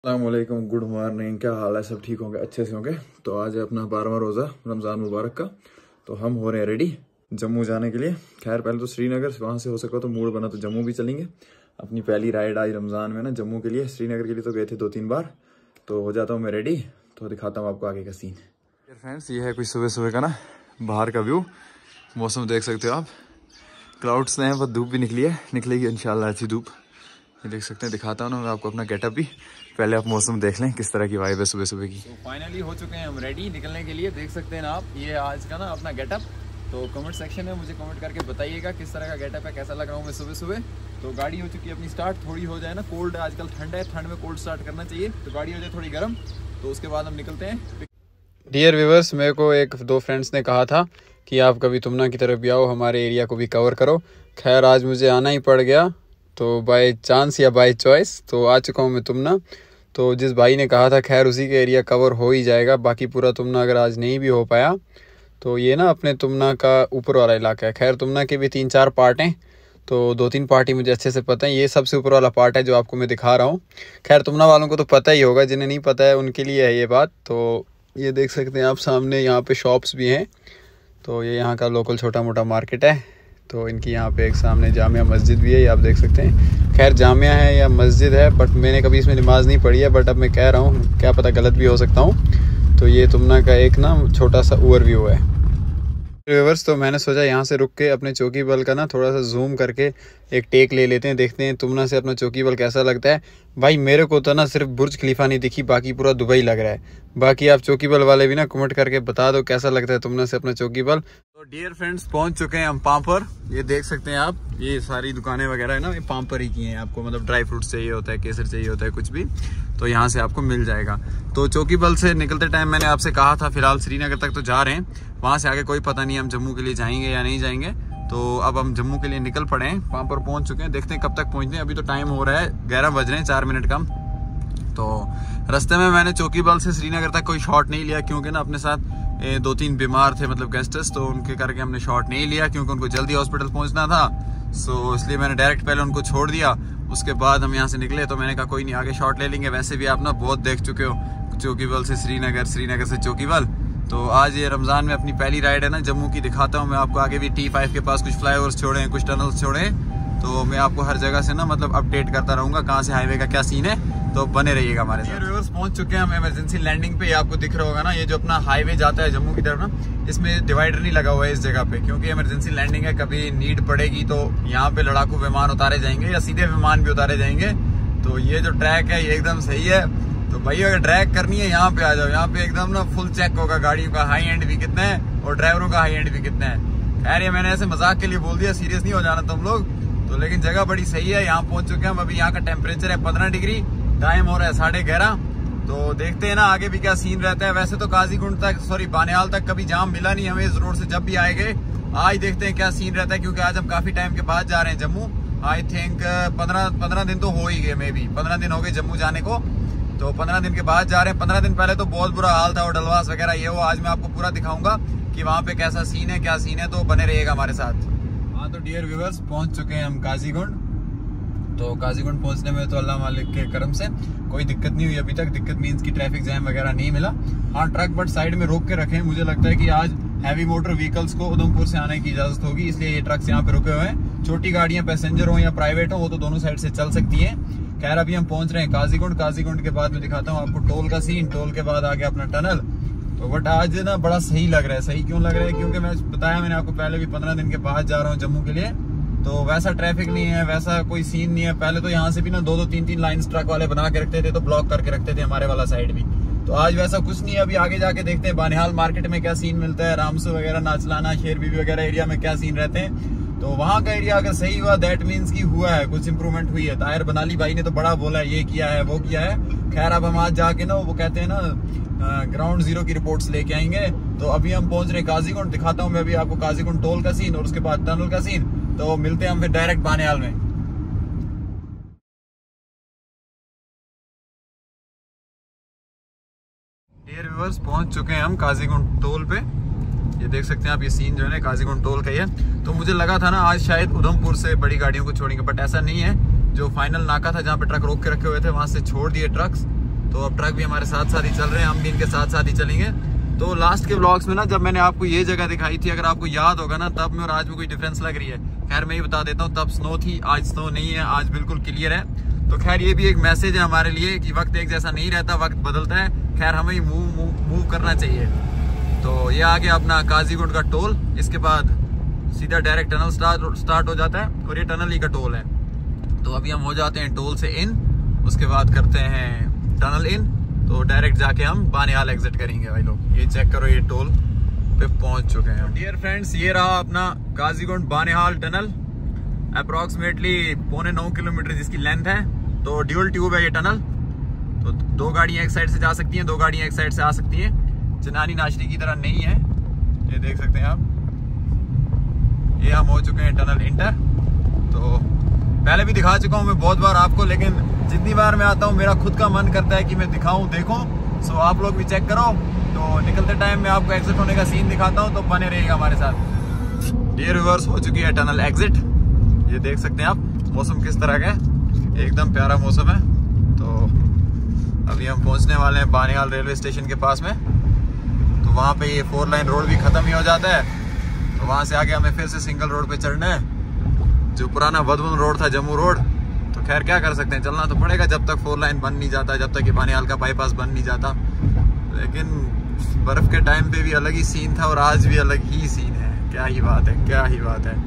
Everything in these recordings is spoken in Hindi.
अस्सलामुअलैकुम, गुड मॉर्निंग। क्या हाल है? सब ठीक होंगे, अच्छे से होंगे। तो आज है अपना 12वां रोज़ा रमज़ान मुबारक का। तो हम हो रहे हैं रेडी जम्मू जाने के लिए। खैर पहले तो श्रीनगर, वहाँ से हो सका तो मूड बना तो जम्मू भी चलेंगे। अपनी पहली राइड आज रमज़ान में ना जम्मू के लिए। श्रीनगर के लिए तो गए थे 2-3 बार। तो हो जाता हूँ मैं रेडी, तो दिखाता हूँ आपको आगे का सीन। फ्रेंड्स, ये है कुछ सुबह सुबह का ना बाहर का व्यू। मौसम देख सकते हो आप, क्लाउड्स हैं, बहुत धूप भी निकली है, निकलेगी इंशाल्लाह अच्छी धूप। ये देख सकते हैं, दिखाता हूँ ना मैं आपको अपना गेटअप भी। पहले आप मौसम देख लें किस तरह की वाइब है सुबह सुबह की। तो फाइनली हो चुके हैं हम रेडी निकलने के लिए। देख सकते हैं ना आप, ये आज का ना अपना गेटअप। तो कमेंट सेक्शन में मुझे कमेंट करके बताइएगा किस तरह का गेटअप है, कैसा लग रहा हूँ मैं सुबह सुबह। तो गाड़ी हो चुकी है अपनी स्टार्ट। थोड़ी हो जाए ना कोल्ड, आजकल ठंड है, ठंड में कोल्ड स्टार्ट करना चाहिए। तो गाड़ी हो जाए थोड़ी गर्म, तो उसके बाद हम निकलते हैं। डियर व्यूवर्स, मेरे को एक दो फ्रेंड्स ने कहा था कि आप कभी तुमना की तरफ भी आओ, हमारे एरिया को भी कवर करो। खैर आज मुझे आना ही पड़ गया, तो बाय चांस या बाय चॉइस तो आ चुका हूँ मैं तुमना। तो जिस भाई ने कहा था खैर उसी के एरिया कवर हो ही जाएगा। बाकी पूरा तुमना अगर आज नहीं भी हो पाया तो ये ना अपने तुमना का ऊपर वाला इलाका है। खैर तुमना के भी 3-4 पार्ट हैं, तो 2-3 पार्ट ही मुझे अच्छे से पता है। ये सबसे ऊपर वाला पार्ट है जो आपको मैं दिखा रहा हूँ। खैर तुमना वालों को तो पता ही होगा, जिन्हें नहीं पता है उनके लिए है ये बात। तो ये देख सकते हैं आप सामने, यहाँ पे शॉप्स भी हैं। तो ये यहाँ का लोकल छोटा मोटा मार्केट है। तो इनकी यहाँ पे एक सामने जामिया मस्जिद भी है, ये आप देख सकते हैं। खैर जामिया है या मस्जिद है, बट मैंने कभी इसमें नमाज़ नहीं पढ़ी है। बट अब मैं कह रहा हूँ, क्या पता गलत भी हो सकता हूँ। तो ये तुमना का एक ना छोटा सा ओवरव्यू है व्यूअर्स। तो मैंने सोचा यहाँ से रुक के अपने चौकी बल का ना थोड़ा सा जूम करके एक टेक ले लेते हैं, देखते हैं तुमना से अपना चौकी बल कैसा लगता है। भाई मेरे को तो ना सिर्फ बुर्ज खलीफा नहीं दिखी, बाकी पूरा दुबई लग रहा है। बाकी आप चौकी बल वाले भी ना कमेंट करके बता दो कैसा लगता है तुमना से अपना चौकी बल। तो डियर फ्रेंड्स, पहुंच चुके हैं हम पाम्पर। ये देख सकते हैं आप, ये सारी दुकानें वगैरह है ना, ये पाम्पर ही की हैं। आपको मतलब ड्राई फ्रूट्स चाहिए होता है, केसर चाहिए होता है, कुछ भी तो यहाँ से आपको मिल जाएगा। तो चौकी बल से निकलते टाइम मैंने आपसे कहा था, फिलहाल श्रीनगर तक तो जा रहे हैं, वहाँ से आगे कोई पता नहीं हम जम्मू के लिए जाएंगे या नहीं जाएंगे। तो अब हम जम्मू के लिए निकल पड़े हैं, वहाँ पर पहुँच चुके हैं। देखते हैं कब तक पहुँचते हैं। अभी तो टाइम हो रहा है 11 बज रहे हैं, 4 मिनट कम। तो रास्ते में मैंने चौकी बल से श्रीनगर तक कोई शॉट नहीं लिया, क्योंकि ना अपने साथ 2-3 बीमार थे, मतलब गेस्ट्स। तो उनके करके हमने शॉट नहीं लिया, क्योंकि उनको जल्दी हॉस्पिटल पहुँचना था। सो इसलिए मैंने डायरेक्ट पहले उनको छोड़ दिया, उसके बाद हम यहाँ से निकले। तो मैंने कहा कोई नहीं, आगे शॉट ले लेंगे। वैसे भी आप ना बहुत देख चुके हो चौकी बल से श्रीनगर, श्रीनगर से चौकी बल। तो आज ये रमज़ान में अपनी पहली राइड है ना जम्मू की, दिखाता हूँ मैं आपको। आगे भी T5 के पास कुछ फ्लाईओवर्स छोड़े हैं, कुछ टनल्स छोड़े हैं। तो मैं आपको हर जगह से ना मतलब अपडेट करता रहूँगा कहाँ से हाईवे का क्या सीन है। तो बने रहिएगा हमारे साथ। व्यूअर्स, पहुँच चुके हैं हम इमरजेंसी लैंडिंग पे। आपको दिख रहा होगा ना, ये जो अपना हाईवे जाता है जम्मू की तरफ ना, इसमें डिवाइडर नहीं लगा हुआ है इस जगह पे, क्योंकि इमरजेंसी लैंडिंग है। कभी नीड पड़ेगी तो यहाँ पे लड़ाकू विमान उतारे जाएंगे या सीधे विमान भी उतारे जाएंगे। तो ये जो ट्रैक है ये एकदम सही है। तो भाई अगर ड्रैग करनी है यहाँ पे आ जाओ। यहाँ पे एकदम ना फुल चेक होगा गाड़ियों का हाई एंड भी कितना है और ड्राइवरों का हाई एंड भी कितना है। खैर ये मैंने ऐसे मजाक के लिए बोल दिया, सीरियस नहीं हो जाना तुम लोग। तो लेकिन जगह बड़ी सही है। यहाँ पहुंच चुके हैं हम। अभी यहाँ का टेम्परेचर है 15 डिग्री, टाइम हो रहा है 11:30। तो देखते हैं ना आगे भी क्या सीन रहता है। वैसे तो काजीगुंड तक, सॉरी बानिहाल तक कभी जाम मिला नहीं हमें इस रोड से जब भी आएंगे। आज देखते हैं क्या सीन रहता है, क्योंकि आज हम काफी टाइम के बाद जा रहे हैं जम्मू। आई थिंक 15 दिन तो हो ही गए, मे बी 15 दिन हो गए जम्मू जाने को। तो 15 दिन के बाद जा रहे हैं। 15 दिन पहले तो बहुत बुरा हाल था, और डलवास वगैरह ये वो। आज मैं आपको पूरा दिखाऊंगा कि वहाँ पे कैसा सीन है, क्या सीन है। तो बने रहिएगा हमारे साथ। हाँ तो डियर व्यूअर्स, पहुँच चुके हैं हम काजीगुंड। तो काजीगुंड पहुँचने में तो अल्लाह मालिक के करम से कोई दिक्कत नहीं हुई अभी तक। दिक्कत मीन्स की ट्रैफिक जैम वगैरह नहीं मिला। हाँ ट्रक बट साइड में रोक के रखे। मुझे लगता है कि आज हैवी मोटर व्हीकल्स को उधमपुर से आने की इजाजत होगी, इसलिए ये ट्रक्स यहाँ पे रुके हुए हैं। छोटी गाड़ियाँ पैसेंजर हो या प्राइवेट हो, वो तो दोनों साइड से चल सकती है। खैर अभी हम पहुंच रहे हैं काजीगुंड। काजीगुंड के बाद मैं दिखाता हूँ आपको टोल का सीन। टोल के बाद आ गया अपना टनल। तो बट आज ना बड़ा सही लग रहा है। सही क्यों लग रहा है? क्योंकि मैं बताया मैंने आपको पहले भी 15 दिन के बाद जा रहा हूँ जम्मू के लिए। तो वैसा ट्रैफिक नहीं है, वैसा कोई सीन नहीं है। पहले तो यहाँ से भी ना 2-2, 3-3 लाइन ट्रक वाले बना के रखते थे, तो ब्लॉक करके रखते थे हमारे वाला साइड भी। तो आज वैसा कुछ नहीं है। अभी आगे जाके देखते हैं बानिहाल मार्केट में क्या सीन मिलता है, रामसू वगैरह, नाचलाना, शेर बीबी वगैरह एरिया में क्या सीन रहते हैं। तो वहाँ का एरिया अगर सही हुआ, दैट मीन्स की हुआ है, कुछ इंप्रूवमेंट हुई है। ताहिर बनाली भाई ने तो बड़ा बोला है, ये किया है वो किया है। खैर अब हम आज जाके ना, वो कहते हैं ना ग्राउंड जीरो की रिपोर्ट्स लेके आएंगे। तो अभी हम पहुंच रहे हैं काजीगुंड। दिखाता हूँ मैं अभी आपको काजीगुंड टोल का सीन और उसके बाद टनल का सीन। तो मिलते हैं हम फिर डायरेक्ट बानिहाल में। डियर व्यूअर्स, पहुंच चुके हैं हम काजीगुंड टोल पे। ये देख सकते हैं आप, ये सीन जो है ना काजीगुंड टोल का ही है। तो मुझे लगा था ना आज शायद उधमपुर से बड़ी गाड़ियों को छोड़ेंगे, बट ऐसा नहीं है। जो फाइनल नाका था जहाँ पे ट्रक रोक के रखे हुए थे, वहां से छोड़ दिए ट्रक्स। तो अब ट्रक भी हमारे साथ साथ ही चल रहे हैं, हम भी इनके साथ साथ ही चलेंगे। तो लास्ट के व्लॉग्स में ना जब मैंने आपको ये जगह दिखाई थी, अगर आपको याद होगा ना, तब में और आज में कोई डिफरेंस लग रही है। खैर मैं ही बता देता हूँ, तब स्नो थी, आज स्नो नहीं है, आज बिल्कुल क्लियर है। तो खैर ये भी एक मैसेज है हमारे लिए कि वक्त एक जैसा नहीं रहता, वक्त बदलता है। खैर हमें मूव करना चाहिए। तो ये आ गया अपना काजीगुंड का टोल, इसके बाद सीधा डायरेक्ट टनल स्टार्ट हो जाता है और ये टनल ही का टोल है। तो अभी हम हो जाते हैं टोल से इन, उसके बाद करते हैं टनल इन, तो डायरेक्ट जाके हम बानिहाल एग्जिट करेंगे भाई लोग। ये चेक करो, ये टोल पे पहुंच चुके हैं। डियर फ्रेंड्स, ये रहा अपना Qazigund Banihal tunnel, approximately 8.25 kilometre जिसकी लेंथ है। तो ड्यूल ट्यूब है ये टनल, तो 2 गाड़ियां एक साइड से जा सकती हैं, 2 गाड़ियां एक साइड से आ सकती हैं। चनानी नाशरी की तरह नहीं है, ये देख सकते हैं आप। ये हम हो चुके हैं टनल इंटर। तो पहले भी दिखा चुका हूँ मैं बहुत बार आपको, लेकिन जितनी बार मैं आता हूँ मेरा खुद का मन करता है कि मैं दिखाऊं, देखो। सो आप लोग भी चेक करो। तो निकलते टाइम मैं आपको एग्जिट होने का सीन दिखाता हूँ, तो बने रहिएगा हमारे साथ। डियर व्यूअर्स, हो चुकी है टनल एग्जिट। ये देख सकते हैं आप, मौसम किस तरह का है, एकदम प्यारा मौसम है। तो अभी हम पहुंचने वाले हैं बानिहाल रेलवे स्टेशन के पास में। तो वहाँ पे ये 4 लाइन रोड भी खत्म ही हो जाता है। तो वहाँ से आगे हमें फिर से सिंगल रोड पे चढ़ना है, जो पुराना वधवन रोड था, जम्मू रोड। तो खैर क्या कर सकते हैं, चलना तो पड़ेगा जब तक 4 लाइन बन नहीं जाता, जब तक ये बानिहाल का बाईपास बन नहीं जाता। लेकिन बर्फ के टाइम पे भी अलग ही सीन था और आज भी अलग ही सीन है। क्या ही बात है, क्या ही बात है।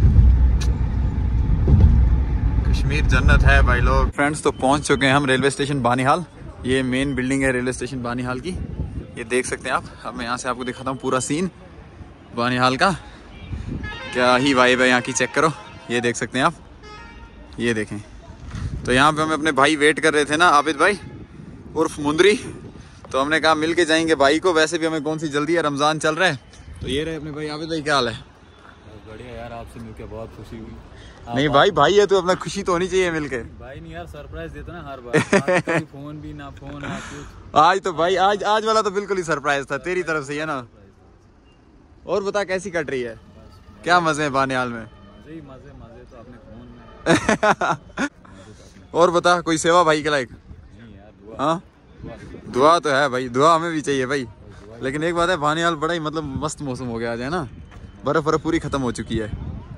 कश्मीर जन्नत है भाई लोग। फ्रेंड्स, तो पहुंच चुके हैं हम रेलवे स्टेशन बानिहाल। ये मेन बिल्डिंग है रेलवे स्टेशन बानिहाल की, ये देख सकते हैं आप। अब मैं यहाँ से आपको दिखाता हूँ पूरा सीन बानिहाल का। क्या ही वाइब है यहाँ की, चेक करो। ये देख सकते हैं आप, ये देखें। तो यहाँ पे हमें अपने भाई वेट कर रहे थे ना, आबिद भाई उर्फ मुंदरी। तो हमने कहा मिल के जाएंगे भाई को, वैसे भी हमें कौन सी जल्दी है, रमज़ान चल रहा है। तो ये रहे अपने भाई। आबिद भाई क्या हाल है? बढ़िया यार, आपसे मिलकर बहुत खुशी हुई। नहीं भाई, भाई है तो अपना खुशी तो होनी चाहिए मिलके। भाई नहीं यार, सरप्राइज देता ना हर बार। कभी फोन भी ना फोन ना कुछ। आज तो भाई आज वाला तो बिल्कुल ही सरप्राइज था तेरी तरफ से, है ना। और बता कैसी कट रही है, क्या मजे हैं बानिहाल में? मजे तो अपने फोन में। और बता कोई सेवा भाई के लायक? नहीं यार, हाँ दुआ तो है भाई, दुआ हमें भी चाहिए भाई। लेकिन एक बात है, बानिहाल बड़ा ही मतलब मस्त मौसम हो गया आज, है ना। बर्फ पूरी खत्म हो चुकी है।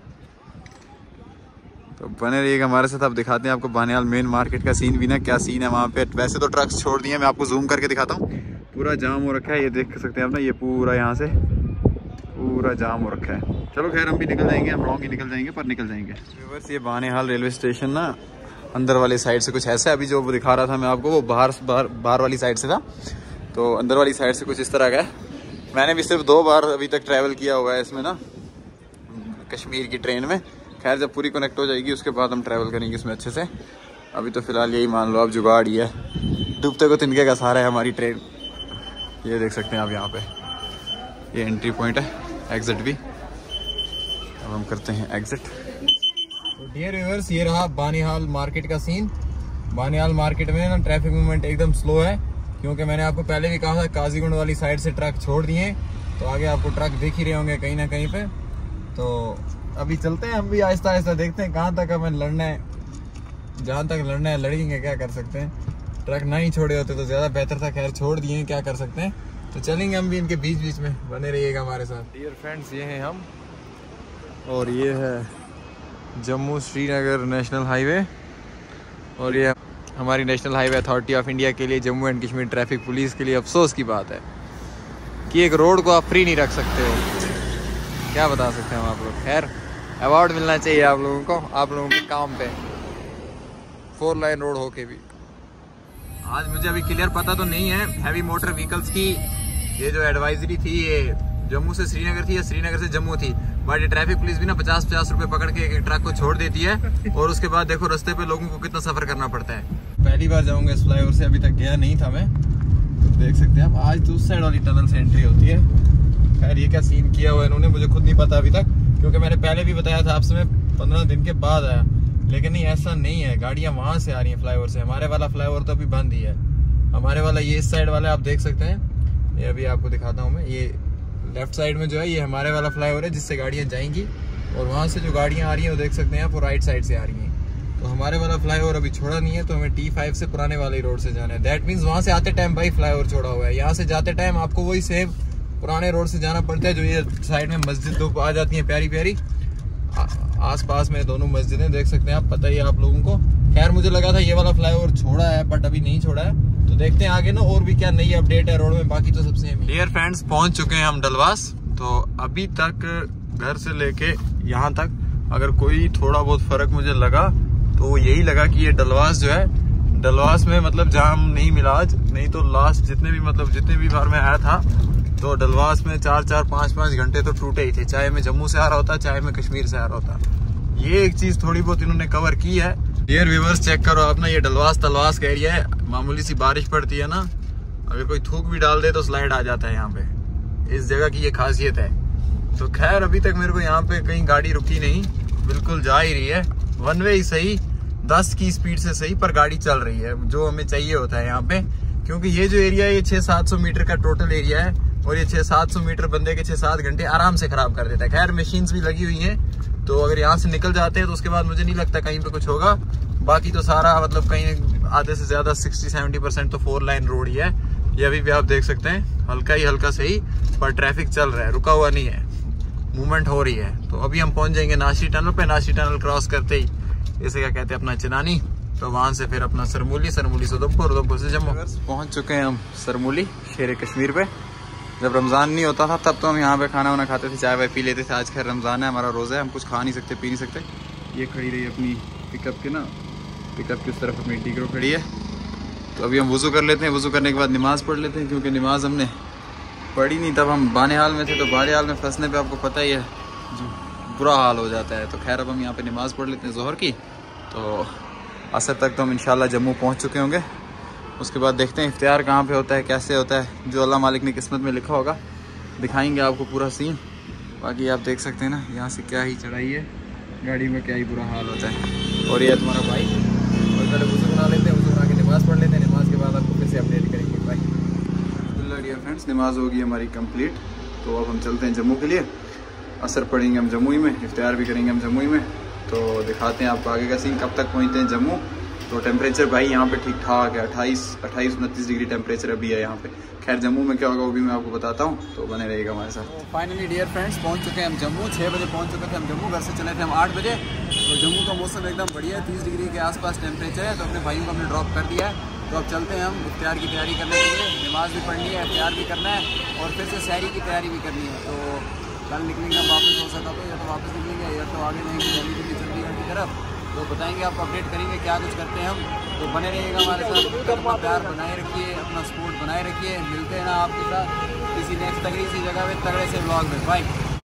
तो बने रहिएगा हमारे साथ, अब दिखाते हैं आपको बानिहाल मेन मार्केट का सीन भी ना, क्या सीन है वहाँ पे। वैसे तो ट्रक्स छोड़ दिए, मैं आपको जूम करके दिखाता हूँ। पूरा जाम हो रखा है, ये देख सकते हैं आप ना, ये पूरा यहाँ से पूरा जाम हो रखा है। चलो खैर हम भी निकल जाएंगे, हम लॉन्ग ही निकल जाएंगे, पर निकल जाएंगे। व्यूअर्स, ये बानिहाल रेलवे स्टेशन ना अंदर वाली साइड से कुछ ऐसा है। अभी जो दिखा रहा था मैं आपको, वो बाहर वाली साइड से था। तो अंदर वाली साइड से कुछ इस तरह का है। मैंने भी सिर्फ 2 बार अभी तक ट्रैवल किया हुआ है इसमें ना, कश्मीर की ट्रेन में। खैर जब पूरी कनेक्ट हो जाएगी उसके बाद हम ट्रैवल करेंगे इसमें अच्छे से। अभी तो फिलहाल यही मान लो आप, जुगाड़ ही है, डूबते को तिनके का सहारा है हमारी ट्रेन। ये देख सकते हैं आप यहाँ पे, ये एंट्री पॉइंट है, एग्जिट भी। अब हम करते हैं एग्जिट। तो डियर व्यूअर्स, ये रहा बानिहाल मार्केट का सीन। बानिहाल मार्केट में ना ट्रैफिक मूवमेंट एकदम स्लो है, क्योंकि मैंने आपको पहले भी कहा था काजीगुंड वाली साइड से ट्रक छोड़ दिए। तो आगे आपको ट्रक दिख ही रहे होंगे कहीं ना कहीं पे। तो अभी चलते हैं हम भी आहिस्ता आहिस्ता, देखते हैं कहाँ तक हमें लड़ना है। जहाँ तक लड़ना है लड़ेंगे, क्या कर सकते हैं। ट्रक ना ही छोड़े होते तो ज़्यादा बेहतर था, खैर छोड़ दिए हैं, क्या कर सकते हैं। तो चलेंगे हम भी इनके बीच बीच में, बने रहिएगा हमारे साथ। डियर फ्रेंड्स, ये हैं हम, और ये है जम्मू श्रीनगर नेशनल हाईवे। और ये हमारी national highway authority of India के लिए, Jammu and Kashmir traffic police के लिए अफसोस की बात है कि एक रोड को आप फ्री नहीं रख सकते हो। क्या बता सकते हैं हम आप लोग। खैर अवार्ड मिलना चाहिए आप लोगों को, आप लोगों के काम पे। 4 लाइन रोड होके भी आज मुझे अभी क्लियर पता तो नहीं है, हैवी मोटर व्हीकल्स की ये जो एडवाइजरी थी, ये जम्मू से श्रीनगर थी या श्रीनगर से जम्मू थी। बट ये ट्रैफिक पुलिस भी ना 50-50 रुपए पकड़ के एक ट्रक को छोड़ देती है, और उसके बाद देखो रास्ते पे लोगों को कितना सफर करना पड़ता है। पहली बार जाऊंगा इस फ्लाईओवर से, अभी तक गया नहीं था मैं। देख सकते हैं आप, आज तो उस साइड वाली टनल से एंट्री होती है। खैर ये क्या सीन किया हुआ है इन्होंने, मुझे खुद नहीं पता अभी तक, क्योंकि मैंने पहले भी बताया था आपसे, मैं 15 दिन के बाद आया। लेकिन नहीं, ऐसा नहीं है, गाड़ियां वहां से आ रही हैं फ्लाईओवर से। हमारे वाला फ्लाईओवर तो अभी बंद ही है। हमारे वाला ये इस साइड वाला आप देख सकते हैं, ये अभी आपको दिखाता हूँ मैं। ये लेफ्ट साइड में जो है ये हमारे वाला फ्लाईओवर है, जिससे गाड़ियां जाएंगी। और वहां से जो गाड़ियां आ रही हैं वो देख सकते हैं आप, वो राइट साइड से आ रही हैं। तो हमारे वाला फ्लाईओवर अभी छोड़ा नहीं है, तो हमें T5 से पुराने वाले रोड से जाना है। दैट मीन्स वहाँ से आते टाइम भाई फ्लाईओवर छोड़ा हुआ है, यहाँ से जाते टाइम आपको वही सेम पुराने रोड से जाना पड़ता है। जो ये साइड में मस्जिद दो आ जाती है प्यारी प्यारी, आसपास में दोनों मस्जिदें देख सकते हैं आप, पता ही है आप लोगों को। खैर मुझे लगा था ये वाला फ्लाईओवर छोड़ा है, बट अभी नहीं छोड़ा है, तो देखते हैं आगे ना और भी क्या नई अपडेट है रोड में। बाकी तो सब सेम है। डियर फ्रेंड्स, पहुंच चुके हैं हम डलवास। तो अभी तक घर से लेके यहाँ तक अगर कोई थोड़ा बहुत फर्क मुझे लगा तो वो यही लगा कि ये डलवास जो है, डलवास में मतलब जाम नहीं मिला आज, नहीं तो लास्ट जितने भी बार मैं आया था तो डलवास में 4-4, 5-5 घंटे तो टूटे ही थे, चाहे मैं जम्मू से आ रहा होता, चाहे मैं कश्मीर से आ रहा होता। ये एक चीज थोड़ी बहुत इन्होंने कवर की है। डियर व्यूअर्स, चेक करो आप ना, ये डलवास तलवास का एरिया है। मामूली सी बारिश पड़ती है ना, अगर कोई थूक भी डाल दे तो स्लाइड आ जाता है यहाँ पे। इस जगह की ये खासियत है। तो खैर अभी तक मेरे को यहाँ पे कहीं गाड़ी रुकी नहीं, बिल्कुल जा ही रही है, वन वे ही सही, 10 की स्पीड से सही, पर गाड़ी चल रही है, जो हमें चाहिए होता है यहाँ पे। क्योंकि ये जो एरिया है ये 600-700 मीटर का टोटल एरिया है, और ये 600-700 मीटर बंदे के 6-7 घंटे आराम से खराब कर देता है। खैर मशीन्स भी लगी हुई हैं, तो अगर यहाँ से निकल जाते हैं तो उसके बाद मुझे नहीं लगता कहीं पे कुछ होगा। बाकी तो सारा मतलब कहीं आधे से ज्यादा 60-70% तो 4 लाइन रोड ही है। ये अभी भी आप देख सकते हैं, हल्का सही, पर ट्रैफिक चल रहा है, रुका हुआ नहीं है, मूवमेंट हो रही है। तो अभी हम पहुंच जाएंगे नाशी टनल पे। नाशी टनल क्रॉस करते ही इसे क्या कहते हैं अपना चिनानी, तो वहां से फिर अपना सरमूली से उधमपुर से जम्मू। पहुंच चुके हैं हम सरमूली, शेर कश्मीर पे। जब रमजान नहीं होता था तब तो हम यहाँ पे खाना वाना खाते थे, चाय वाय पी लेते थे। आज खैर रमजान है, हमारा रोजा है, हम कुछ खा नहीं सकते, पी नहीं सकते। ये खड़ी रही अपनी पिकअप की उस तरफ अपनी टीकरो खड़ी है। तो अभी हम वुज़ू कर लेते हैं, वुज़ू करने के बाद नमाज़ पढ़ लेते हैं, क्योंकि नमाज़ हमने पढ़ी नहीं, तब हम बाने हाल में थे। तो बाने हाल में फंसने पे आपको पता ही है बुरा हाल हो जाता है। तो खैर अब हम यहाँ पे नमाज़ पढ़ लेते हैं ज़ोहर की। तो असर तक तो हम इंशाल्लाह जम्मू पहुँच चुके होंगे। उसके बाद देखते हैं इफ्तियार कहाँ पे होता है, कैसे होता है, जो अल्लाह मालिक ने किस्मत में लिखा होगा दिखाएंगे आपको पूरा सीन। बाकी आप देख सकते हैं ना, यहाँ से क्या ही चढ़ाई है, गाड़ी में क्या ही बुरा हाल होता है। और ये तुम्हारा बाइक, और पहले वुज़ू बना लेते हैं, वुज़ू बना के नमाज़ पढ़ लेते हैं, नमाज के बाद आपको फिर से अपडेट करेंगे। बाय डियर फ्रेंड्स, नमाज होगी हमारी कंप्लीट। तो अब हम चलते हैं जम्मू के लिए। असर पढ़ेंगे हम जम्मू ही में, इफ्तियार भी करेंगे हम जम्मू ही में। तो दिखाते हैं आपको आगे का सीन, कब तक पहुँचते हैं जम्मू। तो टेम्परेचर भाई यहाँ पे ठीक ठाक है, 28-29 डिग्री टेम्परेचर अभी है यहाँ पे। खैर जम्मू में क्या होगा वो भी मैं आपको बताता हूँ, तो बने रहेगा हमारे साथ। तो फाइनली डियर फ्रेंड्स पहुँच चुके हैं हम जम्मू। 6 बजे पहुँच चुके थे हम जम्मू, घर से चले थे हम 8 बजे। तो जम्मू का मौसम एकदम बढ़िया है, 30 डिग्री के आसपास टेम्परेचर है। तो अपने भाइयों को हमने ड्रॉप कर दिया है। तो अब चलते हैं हम इफ्तियार की तैयारी करने के लिए, नमाज भी पढ़नी है, इफ्तियार भी करना है, और फिर से सहरी की तैयारी भी करनी है। तो कल निकलेंगे हम वापस, हो सका तो या तो वापस निकलेंगे या तो आगे जाएंगे दिल्ली दिल्ली चंडीगढ़ की तरफ। तो बताएंगे आपको, अपडेट करेंगे क्या कुछ करते हैं हम। तो बने रहिएगा हमारे साथ, अपना प्यार बनाए रखिए, अपना सपोर्ट बनाए रखिए। मिलते हैं ना आपके साथ किसी नेक्स्ट तगड़ी सी जगह में तगड़े से व्लॉग में। बाय।